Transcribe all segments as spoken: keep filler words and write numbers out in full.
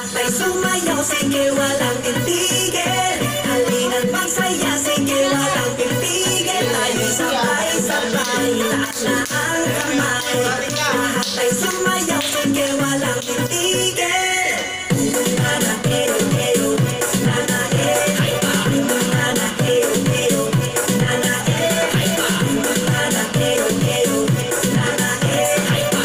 Ay sumayaw, sige walang titigil. Halina't magsaya, sige walang titigil. Tayo'y sabay-sabay, taas na ang kamay. Lahat ay sumayaw, sige walang titigil. Nana, eyo, eyo, nana, eh. Nana, eyo, eyo, nana, eh. Nana, eyo, eyo, nana, eh.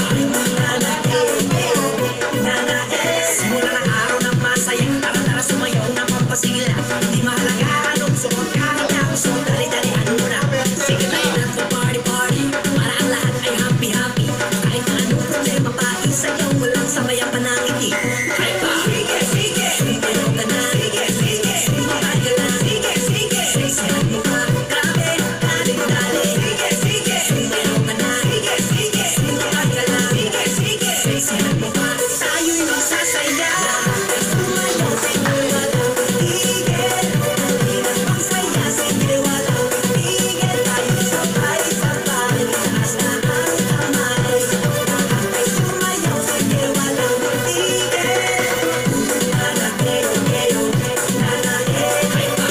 Nana, eyo, eyo, nana, eh. Simula ng araw ng masaya, tara-tara sumayaw na pampasigla. Di mahalaga anong suot, kahit na ang suot, dali-dalian mo na. Sige tayo na to party-party, para ang lahat ay happy-happy. Kahit na anong problema pa, isayaw mo lang sabay ang panangiti. Ay pa! Sige, sige! Sumayaw ka na! Sige, sige! Sumakay ka na! Sige, sige! Sayaw mo pa! Grabe! Dali mo dali! Sige, sige! Sumayaw ka na! Sige, sige! Sumakay ka na! Sige, sige! Sayaw mo pa! Tayo'y magsasaya! Ay sumayaw, sige walang titigil. Halina't magsaya, sige walang titigil. Tayo'y sabay-sabay, taas na ang kamay. Lahat ay sumayaw, sige walang titigil. Nana, eyo, eyo, nana, eh.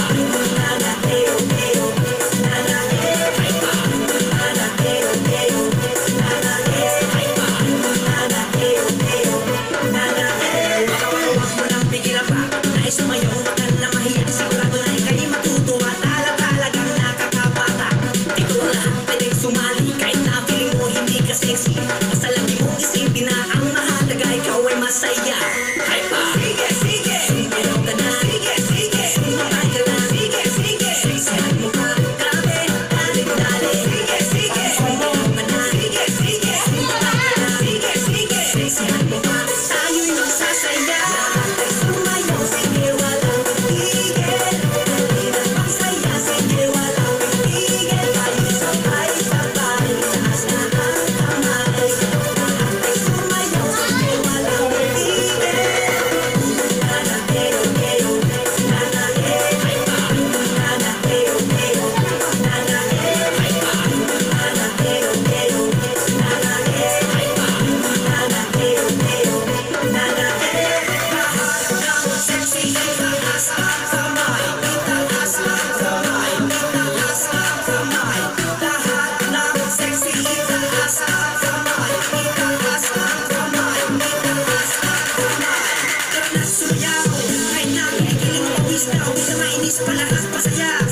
Nana, eyo, eyo, nana, eh. Nana, eyo, eyo, nana, eh. Nana, eyo, eyo, nana, eh. Huwag mo nang pigilan pa, nais sumayaw, huwag ka na mahiya. Sigurado na ika'y matutuwa, tala talagang nakakabata. Dito ang lahat pwedeng sumali, kahit na feeling mo hindi ka sexy. Basta lagi mong isipin na ang mahalaga, ikaw ay masaya. Ay pa! Sige, sige! Sumayaw ka na! Sige, sige! Sumakay ka na! Sige, sige! Sayaw mo pa! Grabe! Dali mo dali! Sige, sige! Sumayaw ka na! Sige, sige! Sumakay ka na! Sige, sige! Sayaw mo pa! Tayo'y magsasaya! Lahat ay sumayaw, sige walang titigil. Halina't magsaya, sige walang titigil. Tayo'y sabay-sabay, taas na ang kamay. Lahat ay sumayaw, sige walang titigil. Nana, eyo, eyo, nana, eh. Nana, eyo, eyo, nana, eh. Nana, eyo, eyo, nana, eh. Nana, eyo, eyo, nana, eh. Lahat ng sexy itaas ang kamay, itaas ang kamay, itaas ang kamay. Lahat ng sexy itaas ang kamay, itaas ang kamay, itaas ang kamay. Tara na sumayaw, kahit na kikiling pawis na, huwag na mainis, palahas pasaya.